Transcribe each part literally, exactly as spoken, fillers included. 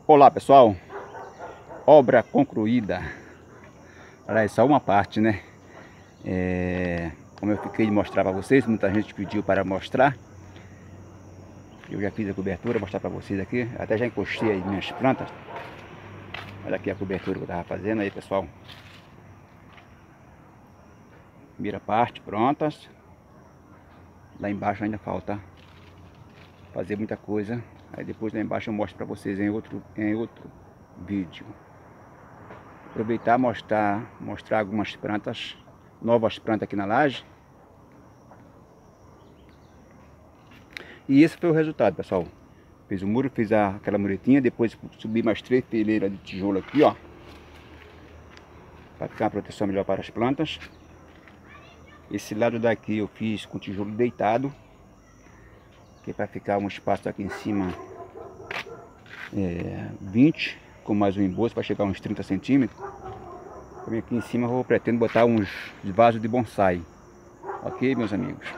Olá pessoal, obra concluída. Olha aí, só uma parte, né? É, como eu fiquei de mostrar para vocês, muita gente pediu para mostrar. Eu já fiz a cobertura, vou mostrar para vocês aqui. Até já encostei as minhas plantas. Olha aqui a cobertura que eu estava fazendo aí, pessoal. Primeira parte, prontas. Lá embaixo ainda falta fazer muita coisa. Aí depois lá embaixo eu mostro para vocês em outro, em outro vídeo. Aproveitar mostrar mostrar algumas plantas, novas plantas aqui na laje. E esse foi o resultado, pessoal. Fiz o muro, fiz a, aquela muretinha, depois subi mais três fileiras de tijolo aqui, ó, para ficar uma proteção melhor para as plantas. Esse lado daqui eu fiz com tijolo deitado, que é para ficar um espaço aqui em cima é, vinte, com mais um embolso para chegar a uns trinta centímetros. Também aqui em cima eu vou, pretendo botar uns vasos de bonsai, ok, meus amigos?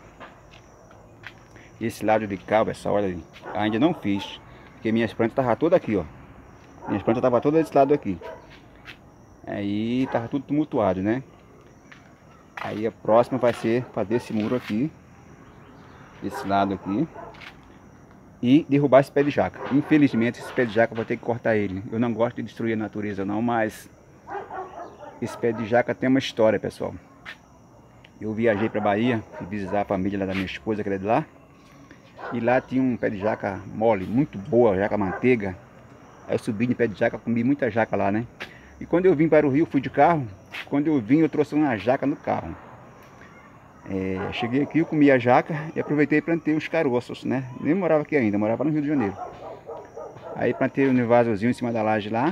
Esse lado de cá, pessoal, olha aí, ainda não fiz, porque minhas plantas estavam todas aqui, ó. Minhas plantas estavam todas desse lado aqui. Aí tava tudo tumultuado, né? Aí a próxima vai ser fazer esse muro aqui, desse lado aqui, e derrubar esse pé de jaca. Infelizmente esse pé de jaca eu vou ter que cortar ele. Eu não gosto de destruir a natureza não, mas esse pé de jaca tem uma história, pessoal. Eu viajei para Bahia, fui visitar a família lá da minha esposa, que é de lá. E lá tinha um pé de jaca mole, muito boa, jaca manteiga. Aí eu subi no pé de jaca, comi muita jaca lá, né? E quando eu vim para o Rio, fui de carro. Quando eu vim, eu trouxe uma jaca no carro. É, cheguei aqui, eu comi a jaca e aproveitei e plantei os caroços, né? Nem morava aqui ainda, morava no Rio de Janeiro. Aí plantei um vasozinho em cima da laje lá.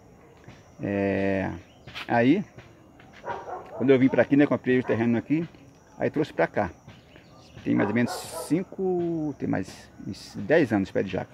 É, aí, quando eu vim para aqui, né? Comprei o terreno aqui, aí trouxe para cá. Tem mais ou menos cinco, tem mais dez anos pé de jaca.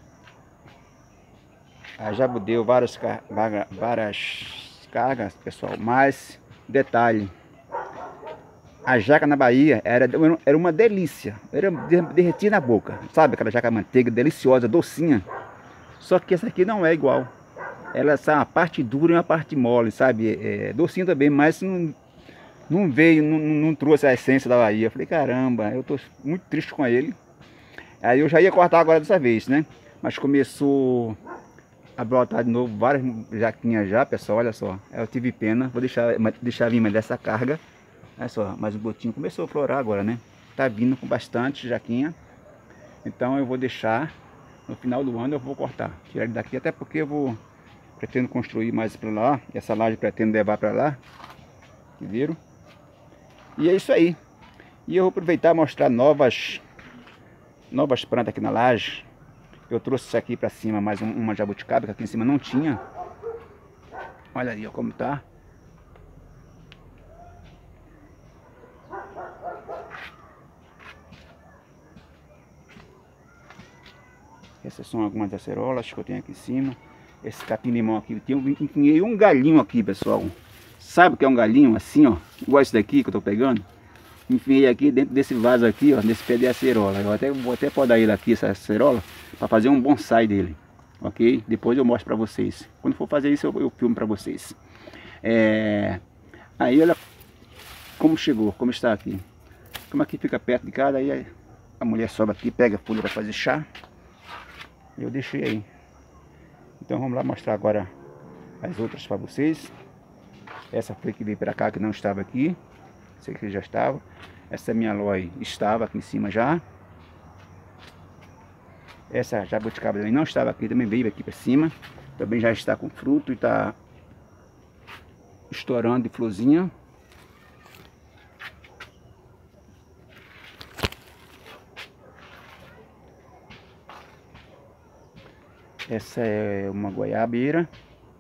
Aí já deu várias, várias cargas, pessoal, mas detalhe, a jaca na Bahia era, era uma delícia, era derretia na boca, sabe aquela jaca manteiga deliciosa, docinha. Só que essa aqui não é igual, ela é uma parte dura e uma parte mole, sabe, é, docinha também, mas não, não veio, não, não trouxe a essência da Bahia. Eu falei, caramba, eu tô muito triste com ele. Aí eu já ia cortar agora dessa vez, né, mas começou a brotar de novo várias jaquinhas já, pessoal, olha só. Eu tive pena, vou deixar, deixar vir mais dessa carga. Olha só, mais um botinho começou a florar agora, né? Tá vindo com bastante jaquinha. Então eu vou deixar, no final do ano eu vou cortar. Tirar ele daqui, até porque eu vou, pretendo construir mais para lá. Essa laje pretendo levar para lá. Viram? E é isso aí. E eu vou aproveitar e mostrar novas, novas plantas aqui na laje. Eu trouxe isso aqui para cima, mais um, uma jabuticaba, que aqui em cima não tinha. Olha aí, ó, como tá. Essas são algumas acerolas que eu tenho aqui em cima. Esse capim-limão aqui, eu tenho um galinho aqui, pessoal. Sabe o que é um galinho? Assim, ó, igual esse daqui que eu tô pegando. Enfiei aqui dentro desse vaso aqui, ó, nesse pé de acerola. Eu até, vou até podar ele aqui, essa acerola, para fazer um bonsai dele, ok? Depois eu mostro para vocês. Quando for fazer isso, eu, eu filmo para vocês. É... Aí olha como chegou, como está aqui. Como aqui fica perto de casa, aí a mulher sobe aqui, pega a folha para fazer chá. Eu deixei aí. Então vamos lá mostrar agora as outras para vocês. Essa foi que veio para cá, que não estava aqui. Essa aqui já estava. Essa minha aloe estava aqui em cima já. Essa jabuticaba também não estava aqui, também veio aqui para cima. Também já está com fruto e está estourando de florzinha. Essa é uma goiabeira.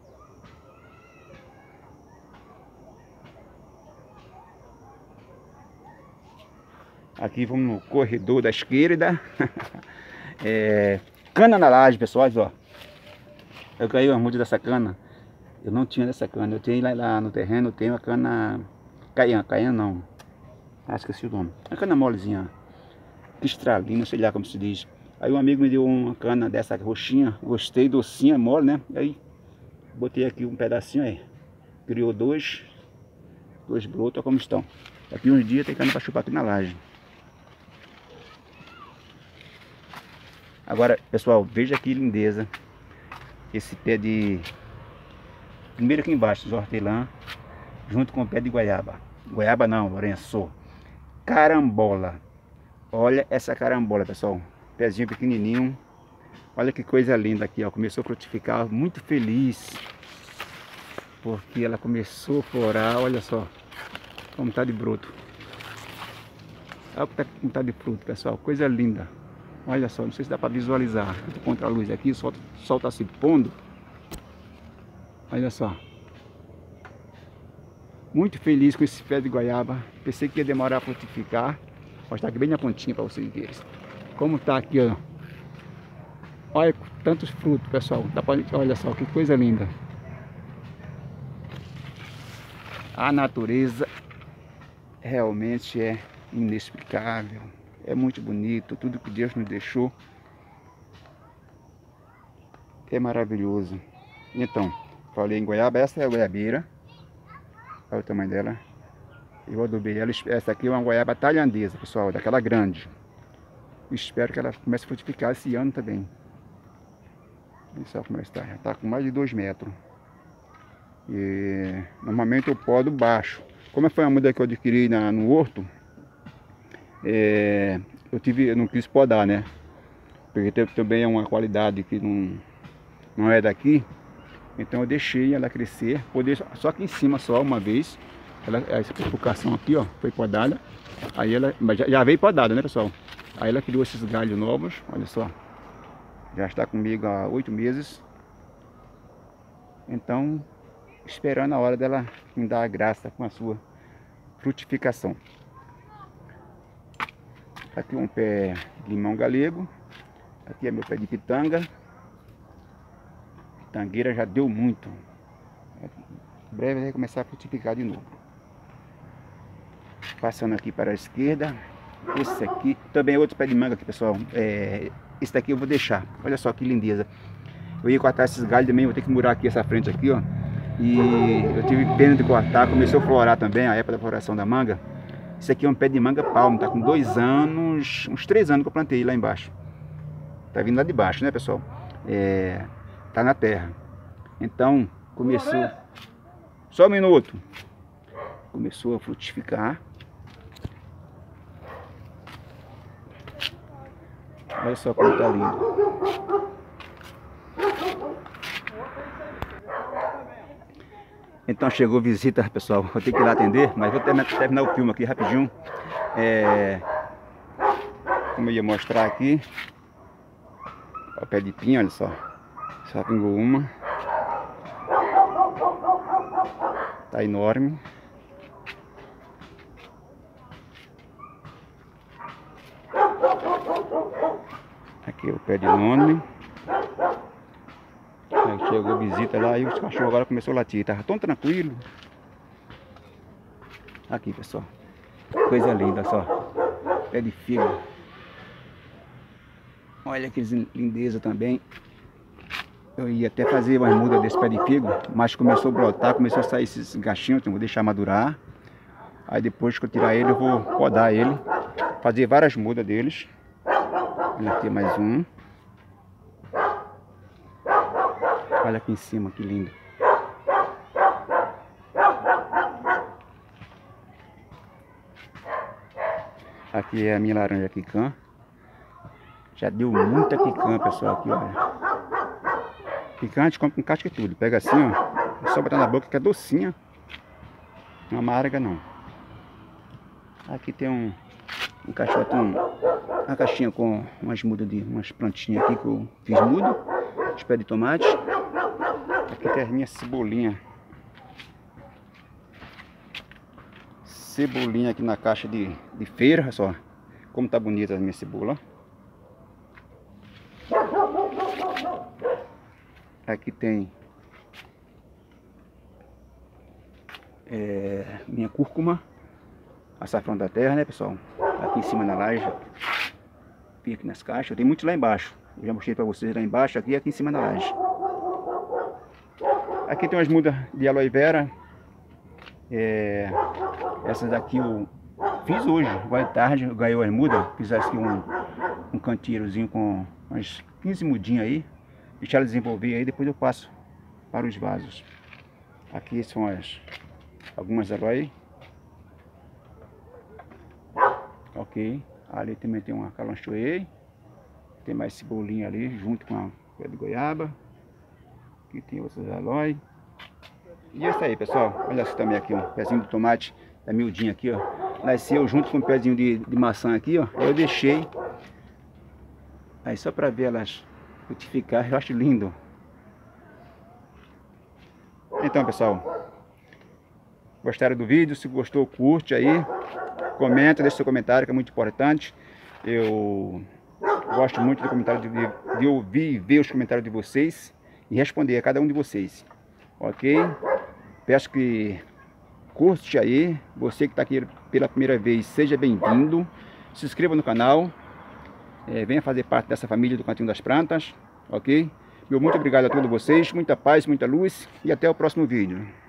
Aqui vamos no corredor da esquerda. É, cana na laje, pessoal, ó. Eu ganhei uma muda dessa cana. Eu não tinha dessa cana. Eu tenho lá, lá no terreno, eu tenho a cana caian, caian não. Ah, esqueci o nome. A cana molezinha. Cristralina, sei lá como se diz. Aí um amigo me deu uma cana dessa roxinha, gostei, docinha, mole, né? Aí botei aqui um pedacinho aí, criou dois, dois brotos, olha como estão. Daqui uns dias tem cana para chupar aqui na laje. Agora, pessoal, veja que lindeza esse pé de... Primeiro aqui embaixo, os hortelã, junto com o pé de goiaba. Goiaba não, Lourenço. Carambola. Olha essa carambola, pessoal. Pezinho pequenininho. Olha que coisa linda aqui, ó. Começou a frutificar, muito feliz. Porque ela começou a florar, olha só. Como tá de broto. Olha como tá de fruto, pessoal. Coisa linda. Olha só, não sei se dá para visualizar. Contra a luz aqui, o sol, o sol tá se pondo. Olha só. Muito feliz com esse pé de goiaba. Pensei que ia demorar a frutificar. Vou mostrar aqui bem na pontinha para vocês verem. Como tá aqui, ó. Olha tantos frutos, pessoal. Dá pra... Olha só, que coisa linda. A natureza realmente é inexplicável. É muito bonito. Tudo que Deus nos deixou é maravilhoso. Então, falei em goiaba. Essa é a goiabeira. Olha o tamanho dela. Eu adubei ela. Essa aqui é uma goiaba tailandesa, pessoal. Daquela grande. Espero que ela comece a frutificar esse ano também. Olha só como ela está. Já está com mais de dois metros. E normalmente eu podo baixo. Como foi uma muda que eu adquiri na, no horto, é, eu, tive, eu não quis podar, né? Porque teve também uma qualidade que não, não é daqui. Então eu deixei ela crescer. Poder, só aqui em cima só uma vez. Ela, essa purificação aqui, ó, foi podada. Aí ela já, já veio podada, né, pessoal? Aí ela criou esses galhos novos, olha só. Já está comigo há oito meses. Então, esperando a hora dela me dar a graça com a sua frutificação. Aqui um pé de limão galego. Aqui é meu pé de pitanga. Pitangueira já deu muito. Em breve vai começar a frutificar de novo. Passando aqui para a esquerda. Esse aqui também é outro pé de manga aqui, pessoal. É, esse daqui eu vou deixar. Olha só que lindeza. Eu ia cortar esses galhos também, vou ter que murar aqui essa frente aqui, ó. E eu tive pena de cortar, começou a florar também, a época da floração da manga. Esse aqui é um pé de manga palmo, tá com dois anos, uns três anos que eu plantei lá embaixo. Tá vindo lá de baixo, né, pessoal? É, tá na terra. Então, começou... Só um minuto. Começou a frutificar. Olha só como tá lindo. Então chegou visita, pessoal. Vou ter que ir lá atender, mas vou terminar o filme aqui rapidinho. É... Como eu ia mostrar aqui. O pé de pinho, olha só. Só pingou uma. Tá enorme. Aqui é o pé de nome. Aí chegou visita lá e os cachorros agora começou a latir. Tava tão tranquilo. Aqui, pessoal. Coisa linda, só. Pé de figo. Olha que lindeza também. Eu ia até fazer uma muda desse pé de figo, mas começou a brotar, começou a sair esses gachinhos. Então vou deixar madurar. Aí depois que eu tirar ele, eu vou podar ele. Fazer várias mudas deles. Olha aqui mais um. Olha aqui em cima, que lindo. Aqui é a minha laranja quicã. Já deu muita quicã, pessoal, aqui, olha. Quicã a gente compra com casca e tudo. Pega assim, ó. É só botar na boca que é docinha. Não é amarga, não. Aqui tem um, um caixote, um, uma caixinha com umas mudas de umas plantinhas aqui que eu fiz mudo. Os pés de tomate. Aqui tem as minhas cebolinhas. Cebolinha aqui na caixa de, de feira, olha só. Como tá bonita a minha cebola. Aqui tem é, minha cúrcuma. Açafrão da terra, né, pessoal? Aqui em cima na laje. cupim aqui nas caixas. Eu tenho muitos lá embaixo. Eu já mostrei para vocês lá embaixo, aqui e aqui em cima da laje. Aqui tem umas mudas de aloe vera. É, essas aqui eu fiz hoje, agora de tarde, eu ganhei as mudas. Fiz aqui um, um canteirozinho com umas quinze mudinhas aí. Deixar ela desenvolver aí, depois eu passo para os vasos. Aqui são as algumas aloe. Ok. Ali também tem uma calanchoe. Tem mais cebolinha ali, junto com a pé de goiaba. Aqui tem outras aloe. E é isso aí, pessoal. Olha só também aqui, ó. Pezinho de tomate da miudinha aqui, ó. Nasceu junto com um pezinho de, de maçã aqui, ó. Eu deixei. Aí só para ver elas frutificar, eu acho lindo. Então, pessoal. Gostaram do vídeo? Se gostou, curte aí. Comenta, deixa seu comentário, que é muito importante. Eu gosto muito de comentário, de, de ouvir e ver os comentários de vocês e responder a cada um de vocês. Ok? Peço que curte aí. Você que está aqui pela primeira vez, seja bem-vindo. Se inscreva no canal. É, venha fazer parte dessa família do Cantinho das Plantas. Ok? Meu muito obrigado a todos vocês. Muita paz, muita luz e até o próximo vídeo.